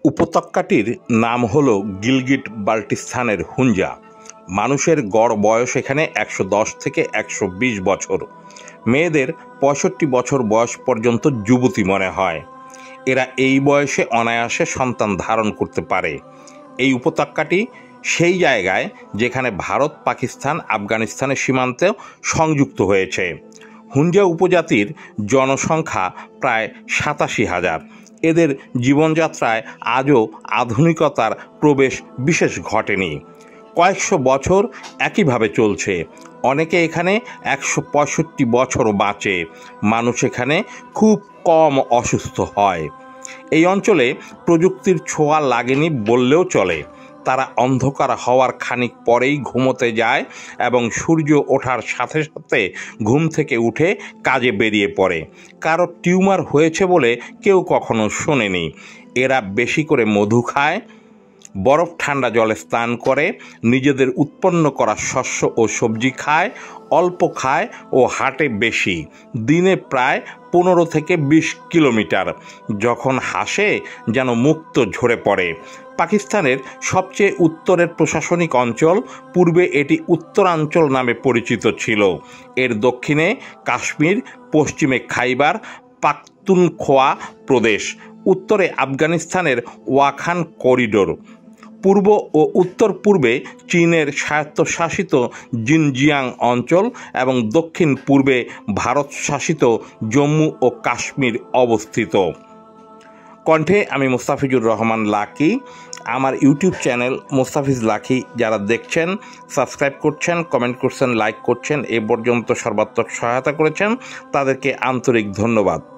উপত্যকাটির নাম হল গিলগিট বাল্টিস্তানের হুঞ্জা। মানুষের গড় বয়স এখানে ১১০ থেকে ১২০ বছর। মেয়েদের ৬৫ বছর বয়স পর্যন্ত যুবতী মনে হয়। এরা এই বয়সে অনায়াসে সন্তান ধারণ করতে পারে। এই উপত্যকাটি সেই জায়গায় যেখানে ভারত, পাকিস্তান, আফগানিস্তানের সীমান্তেও সংযুক্ত হয়েছে। হুঞ্জা উপজাতির জনসংখ্যা প্রায় ৮৭,০০০। এদের জীবনযাত্রায় আজও আধুনিকতার প্রবেশ বিশেষ ঘটেনি। কয়েকশো বছর একইভাবে চলছে। অনেকে এখানে ১৬৫ বছরও বাঁচে। মানুষ এখানে খুব কম অসুস্থ হয়। এই অঞ্চলে প্রযুক্তির ছোঁয়া লাগেনি বললেও চলে। তারা অন্ধকার হওয়ার খানিক পরেই ঘুমোতে যায় এবং সূর্য ওঠার সাথে সাথে ঘুম থেকে উঠে কাজে বেরিয়ে পড়ে। কারো টিউমার হয়েছে বলে কেউ কখনো শোনেনি। এরা বেশি করে মধু খায়, বরফ ঠান্ডা জলে স্নান করে, নিজেদের উৎপন্ন করা শস্য ও সবজি খায়, অল্প খায় ও হাঁটে বেশি, দিনে প্রায় ১৫ থেকে ২০ কিলোমিটার। যখন হাসে যেন মুক্ত ঝরে পড়ে। পাকিস্তানের সবচেয়ে উত্তরের প্রশাসনিক অঞ্চল। পূর্বে এটি উত্তরাঞ্চল নামে পরিচিত ছিল। এর দক্ষিণে কাশ্মীর, পশ্চিমে খাইবার পাখতুনখোয়া প্রদেশ, উত্তরে আফগানিস্তানের ওয়াখান করিডোর, পূর্ব ও উত্তর পূর্বে চীনের স্বায়ত্তশাসিত জিনজিয়াং অঞ্চল এবং দক্ষিণ পূর্বে ভারত শাসিত জম্মু ও কাশ্মীর অবস্থিত। কণ্ঠে আমি মোস্তাফিজুর রহমান লাকি। আমার ইউটিউব চ্যানেল মোস্তাফিজ লাকি যারা দেখছেন, সাবস্ক্রাইব করছেন, কমেন্ট করছেন, লাইক করছেন, এ পর্যন্ত সর্বাত্মক সহায়তা করেছেন, তাদেরকে আন্তরিক ধন্যবাদ।